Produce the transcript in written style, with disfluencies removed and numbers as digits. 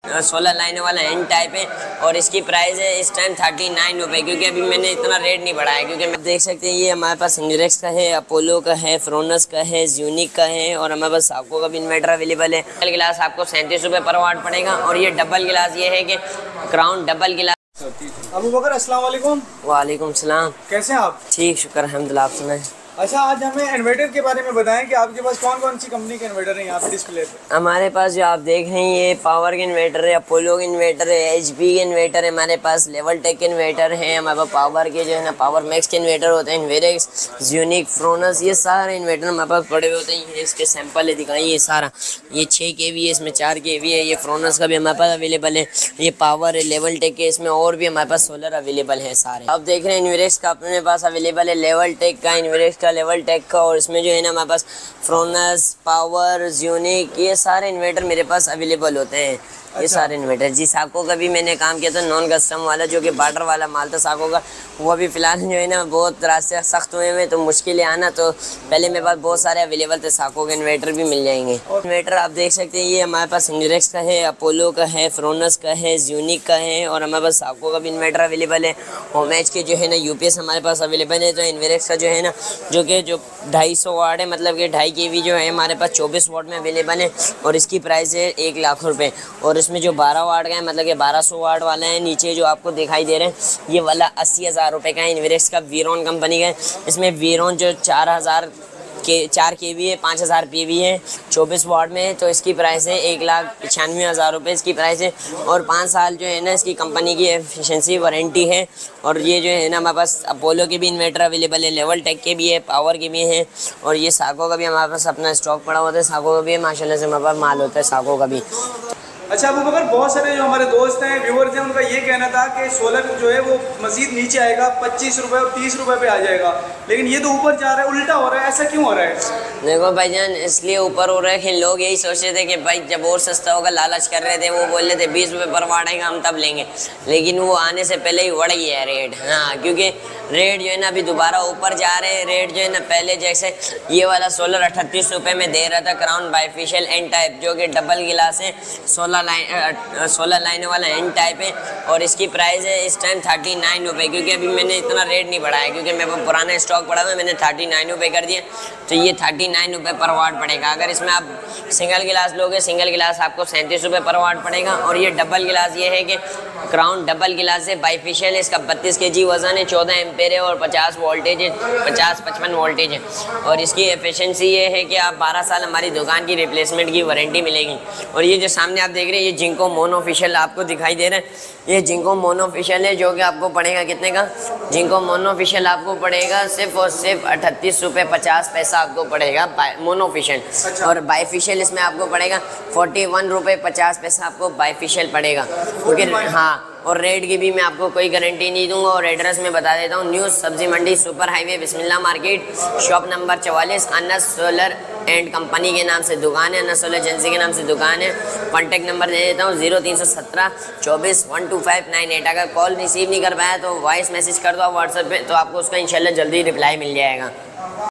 16 लाइनों वाला N type है और इसकी प्राइस है इस टाइम 39 रुपये, क्योंकि अभी मैंने इतना रेट नहीं बढ़ाया। क्योंकि आप देख सकते हैं ये हमारे पास इनवेरेक्स का है, अपोलो का है, फ्रोनस का है, यूनिक का है और हमारे पास साको का भी इन्वर्टर अवेलेबल है। डबल गिलास आपको 37 रुपये पर वाट पड़ेगा और ये डबल गिलास ये है कि क्राउन डबल गिलास। अबू बकर अस्सलाम वालेकुम। वालेकुम सलाम। कैसे हैं आप? ठीक, शुक्र अल्हम्दुलिल्लाह। आप सुनाएं। अच्छा, आज हमें इन्वर्टर के बारे में बताएं कि आपके पास कौन कौन सी कंपनी के इन्वर्टर हैं यहाँ पे डिस्प्ले पे। हमारे पास जो आप देख रहे हैं ये पावर के इन्वर्टर है, अपोलो के इन्वर्टर है, एचपी के इन्वर्टर है, हमारे पास लेवल टेक के इन्वर्टर है, हमारे पास पावर के जो है ना पावर मैक्स के इन्वर्टर होते हैं, इन्वेरेक्स, यूनिक, फ्रोनस, ये सारे इन्वर्टर हमारे पास पड़े हुए होते हैं। ये इसके सैंपल है, दिखाइए। ये सारा ये 6 kV है, इसमें 4 kV है। ये फ्रोनस का भी हमारे पास अवेलेबल है, ये पावर है, लेवल टेक के, इसमें और भी हमारे पास सोलर अवेलेबल है सारे। आप देख रहे हैं इन्वेरेक्स का अपने पास अवेलेबल है, लेवल टेक का, इन्वेरेक्स का, लेवल टेक का, और इसमें जो है ना हमारे पास फ्रोनस, पावर, यूनिक, ये सारे इन्वर्टर मेरे पास अवेलेबल होते हैं। ये सारे इन्वर्टर जी। साको का भी मैंने काम किया था, नॉन कस्टम वाला, जो कि बार्डर वाला माल था साको का, वो अभी फ़िलहाल जो है ना बहुत रास्ते सख्त हुए हैं तो मुश्किल है आना, तो पहले मेरे पास बहुत सारे अवेलेबल थे। साको के इन्वर्टर भी मिल जाएंगे। इन्वर्टर आप देख सकते हैं ये हमारे पास इन्वेरेक्स का है, अपोलो का है, फ्रोनस का है, यूनिक का है और हमारे पास साको का भी इन्वर्टर अवेलेबल है। होम एच के जो है ना यूपीएस हमारे पास अवेलेबल है। तो इन्वेरेक्स का जो है ना जो 250 वाट है, मतलब कि 2.5 kV जो है हमारे पास 24 वाट में अवेलेबल है और इसकी प्राइस है 1 लाख रुपये। और इसमें जो 12 वाट का है, मतलब कि 1200 वाट वाला है, नीचे जो आपको दिखाई दे रहे हैं ये वाला 80,000 रुपये का है, इन्वेरेक्स का, वीरोन कंपनी का है। इसमें वीरोन जो 4 kV है, 5000 PV है, 24 वाट में है, तो इसकी प्राइस है 1,95,000 रुपये इसकी प्राइस है। और 5 साल जो है ना इसकी कंपनी की एफिशिएंसी वारंटी है। और ये जो है ना हमारे पास अपोलो के भी इन्वर्टर अवेलेबल है, लेवल टेक के भी है, पावर के भी हैं और ये साको का भी हमारे पास अपना स्टॉक पड़ा होता है। साको का भी माशाल्लाह से हमारे पास माल होता है साको का भी। अच्छा अबू बकर, बहुत सारे जो हमारे दोस्त हैं, व्यूअर्स हैं, उनका ये कहना था कि सोलर जो है वो मज़ीद नीचे आएगा, 25 रुपये और 30 रुपये पे आ जाएगा, लेकिन ये तो ऊपर जा रहा है, उल्टा हो रहा है। ऐसा क्यों हो रहा है? देखो भाईजान, इसलिए ऊपर हो रहा है कि लोग यही सोचते थे कि भाई जब और सस्ता होगा, लालच कर रहे थे, वो बोल रहे थे 20 रुपये पर वाट आएगा हम तब लेंगे, लेकिन वो आने से पहले ही बढ़ गया है रेट। हाँ, क्योंकि रेट जो है ना अभी दोबारा ऊपर जा रहे हैं। रेट जो है ना पहले जैसे ये वाला सोलर 38 रुपये में दे रहा था, क्राउन बाइफिशियल एन टाइप, जो कि डबल गिलास है, 16 लाइनों वाला एन टाइप है और इसकी प्राइस है इस टाइम 39 रुपये, क्योंकि अभी मैंने इतना रेट नहीं बढ़ाया, क्योंकि मेरे को पुराना स्टॉक पड़ा हुआ है, मैंने 39 रुपये कर दिया, तो ये 39 रुपये पर वाट पड़ेगा। अगर इसमें आप सिंगल गिलास लोगे, सिंगल गिलास आपको 37 रुपये पर वाट पड़ेगा। और ये डबल गिलास ये है कि क्राउन डबल गिलास है, बाइफिशियल है, इसका 32 kg वजन है, 14 एम्पेयर है और 50 वोल्टेज है, 50-55 वोल्टेज है। और इसकी एफिशिएंसी ये है कि आप 12 साल हमारी दुकान की रिप्लेसमेंट की वारंटी मिलेगी। और ये जो सामने आप देख रहे हैं ये जिंको मोनोफिशियल आपको दिखाई दे रहा है, ये जिंको मोनोफिशियल है, जो कि आपको पड़ेगा कितने का? जिंको मोनोफिशियल आपको पड़ेगा सिर्फ और सिर्फ 38 रुपये 50 पैसा आपको पड़ेगा मोनोफिशियल। और बाइफिशियल इसमें आपको पड़ेगा 41 रुपये 50 पैसा आपको बाइफिशियल पड़ेगा, क्योंकि हाँ। और रेट की भी मैं आपको कोई गारंटी नहीं दूंगा। और एड्रेस में बता देता हूँ, न्यू सब्जी मंडी, सुपर हाईवे, बिस्मिल्लाह market, shop number 44, Anas solar and company के नाम से दुकान है, अनस सोलर एजेंसी के नाम से दुकान है। कॉन्टैक्ट नंबर दे देता हूँ 0317 24 12598। अगर कॉल रिसीव नहीं कर पाया तो वॉइस मैसेज कर दो आप व्हाट्सएप पे, तो आपको उसका इंशाल्लाह जल्दी रिप्लाई मिल जाएगा।